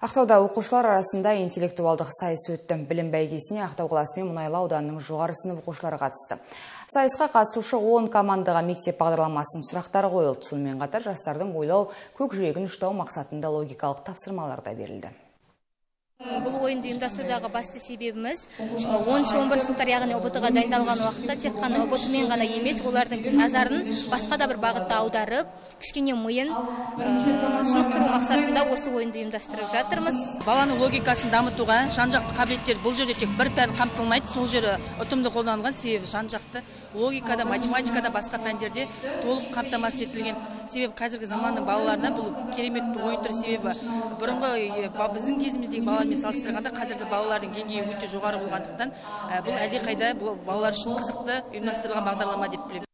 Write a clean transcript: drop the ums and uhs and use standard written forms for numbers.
Ақтауда оқушылар арасында интеллектуалдық сайыс өтті. Білім бәйгесіне Ақтау қаласы мен Мұнайлы ауданының жоғары сынып оқушылары қатысты. Сайысқа қатысушы 10 командаға мектеп бағдарламасының сұрақтары қойылды. Сонымен қатар жастардың ойлау, көкжиегін ұштау мақсатында логикалық тапсырмалар да берілді. Бұл ойынды ұйымдастырудағы басты себебіміз 10-11 сыныптар, яғни ұбт-ға дайындалған уақытта тек қана ұбт-мен ғана емес, олардың назарын басқа да бір бағытта аударып, кішкене миын шынықтыру мақсатында осы ойынды ұйымдастырып жатырмыз. Баланың логикасын дамытуға жан-жақты қабілеттер бұл жерде тек бір пән қамтылмайды, сол жері ұтымды қолданылған, себебі жан-жақты логикада, математикада, басқа пәндерде толық қамтамасыз етілген. Себебі қазіргі заманның балаларына бұл керемет ойын түрі, себебі бұрынғы біздің кезіміздегі балалармен салыстырғанда қазіргі балалардың деңгейі өте жоғары болғандықтан бұл әлдеқайда балалар үшін қызықты ұйымдастырылған бағдарлама деп білемін.